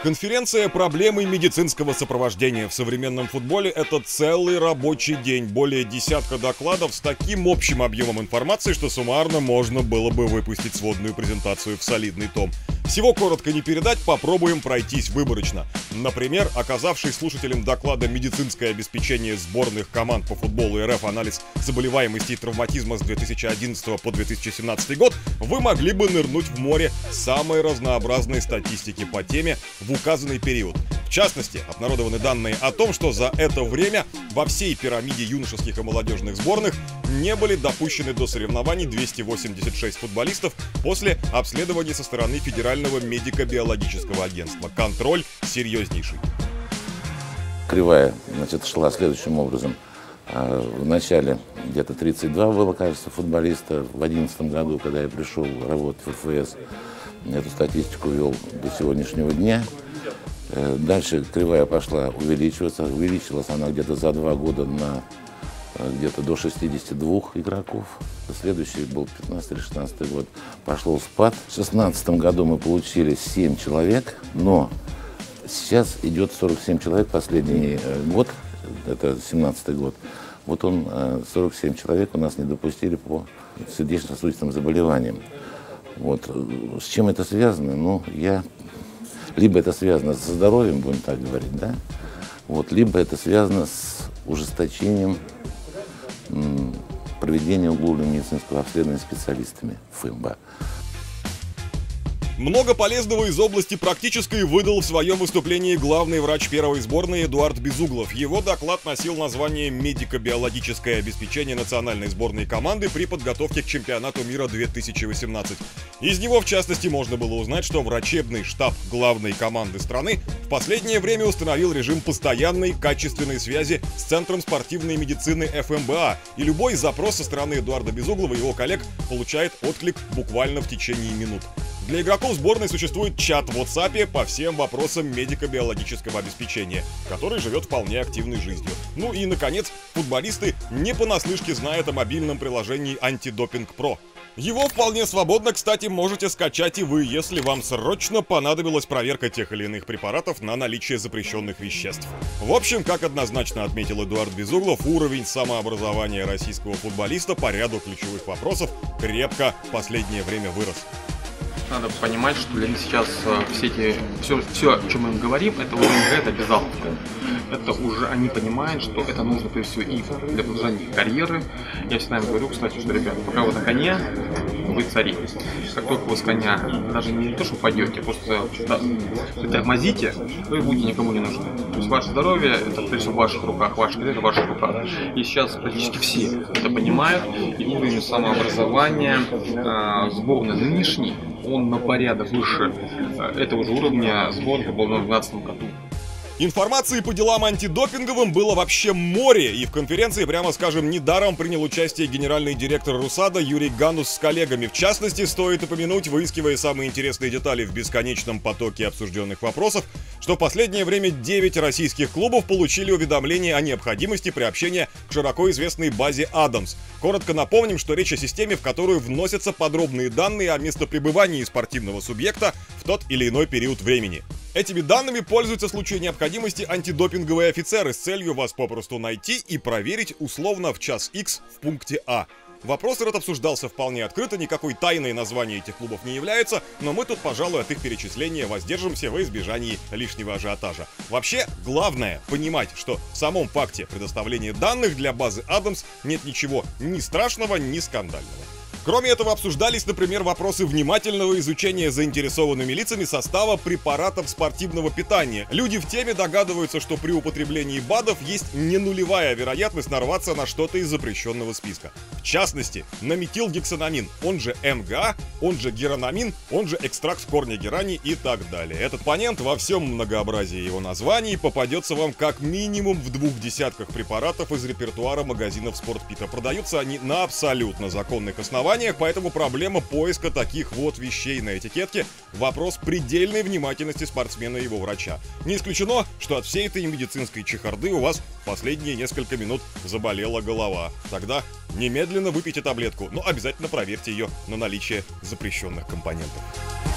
Конференция «Проблемы медицинского сопровождения в современном футболе» — это целый рабочий день, более десятка докладов с таким общим объемом информации, что суммарно можно было бы выпустить сводную презентацию в солидный том. Всего коротко не передать, попробуем пройтись выборочно. Например, оказавшись слушателем доклада «Медицинское обеспечение сборных команд по футболу РФ. Анализ заболеваемости и травматизма с 2011 по 2017 год», вы могли бы нырнуть в море самой разнообразной статистики по теме в указанный период. В частности, обнародованы данные о том, что за это время во всей пирамиде юношеских и молодежных сборных не были допущены до соревнований 286 футболистов после обследования со стороны Федерального медико-биологического агентства. Контроль серьезнейший. Кривая, шла следующим образом. В начале где-то 32 было, кажется, футболиста. В 2011 году, когда я пришел работать в РФС, эту статистику вел до сегодняшнего дня. Дальше кривая пошла увеличиваться. Увеличилась она где-то за 2 года на где-то до 62 игроков. Следующий был 15 или 16 год. Пошел спад. В 2016 году мы получили 7 человек, но сейчас идет 47 человек последний год, это 2017 год. Вот он, 47 человек у нас не допустили по сердечно-сосудистым заболеваниям. Вот. С чем это связано? Ну, либо это связано со здоровьем, будем так говорить, да? Вот, либо это связано с ужесточением проведения углубленного медицинского обследования специалистами ФМБА. Много полезного из области практической выдал в своем выступлении главный врач первой сборной Эдуард Безуглов. Его доклад носил название «Медико-биологическое обеспечение национальной сборной команды при подготовке к чемпионату мира 2018». Из него, в частности, можно было узнать, что врачебный штаб главной команды страны в последнее время установил режим постоянной качественной связи с Центром спортивной медицины ФМБА, и любой запрос со стороны Эдуарда Безуглова и его коллег получает отклик буквально в течение минут. Для игроков сборной существует чат в WhatsApp по всем вопросам медико-биологического обеспечения, который живет вполне активной жизнью. Ну и, наконец, футболисты не понаслышке знают о мобильном приложении «Антидопинг Про». Его вполне свободно, кстати, можете скачать и вы, если вам срочно понадобилась проверка тех или иных препаратов на наличие запрещенных веществ. В общем, как однозначно отметил Эдуард Безуглов, уровень самообразования российского футболиста по ряду ключевых вопросов крепко в последнее время вырос. Надо понимать, что для них сейчас все, о чем мы им говорим, это уже это обязаловка. Это уже они понимают, что это нужно прежде всего и для продолжения карьеры. Я всегда им говорю, кстати, что, ребята, пока вы на коне, вы цари. Как только вы с коня даже не то, что упадете, просто тормозите, вы будете никому не нужны. То есть ваше здоровье, это прежде всего в ваших руках, ваша карьера в ваших руках. И сейчас практически все это понимают, и уровень самообразования сборной нынешней, он на порядок выше этого же уровня сборной был в 2012 году. Информации по делам антидопинговым было вообще море, и в конференции, прямо скажем, недаром принял участие генеральный директор РУСАДА Юрий Ганус с коллегами. В частности, стоит упомянуть, выискивая самые интересные детали в бесконечном потоке обсужденных вопросов, что в последнее время 9 российских клубов получили уведомление о необходимости приобщения к широко известной базе Адамс. Коротко напомним, что речь о системе, в которую вносятся подробные данные о местопребывании спортивного субъекта в тот или иной период времени. Этими данными пользуются в случае необходимости антидопинговые офицеры с целью вас попросту найти и проверить условно в час X в пункте А. Вопрос этот обсуждался вполне открыто, никакой тайной название этих клубов не является, но мы тут, пожалуй, от их перечисления воздержимся во избежании лишнего ажиотажа. Вообще, главное понимать, что в самом факте предоставления данных для базы Адамс нет ничего ни страшного, ни скандального. Кроме этого, обсуждались, например, вопросы внимательного изучения заинтересованными лицами состава препаратов спортивного питания. Люди в теме догадываются, что при употреблении БАДов есть не нулевая вероятность нарваться на что-то из запрещенного списка. В частности, на метилгексанамин, он же МГА, он же геранамин, он же экстракт с корня герани и так далее. Этот компонент во всем многообразии его названий попадется вам как минимум в 2 десятках препаратов из репертуара магазинов Спортпита. Продаются они на абсолютно законных основаниях, поэтому проблема поиска таких вот вещей на этикетке – вопрос предельной внимательности спортсмена и его врача. Не исключено, что от всей этой медицинской чехарды у вас последние несколько минут заболела голова. Тогда немедленно выпейте таблетку, но обязательно проверьте ее на наличие запрещенных компонентов.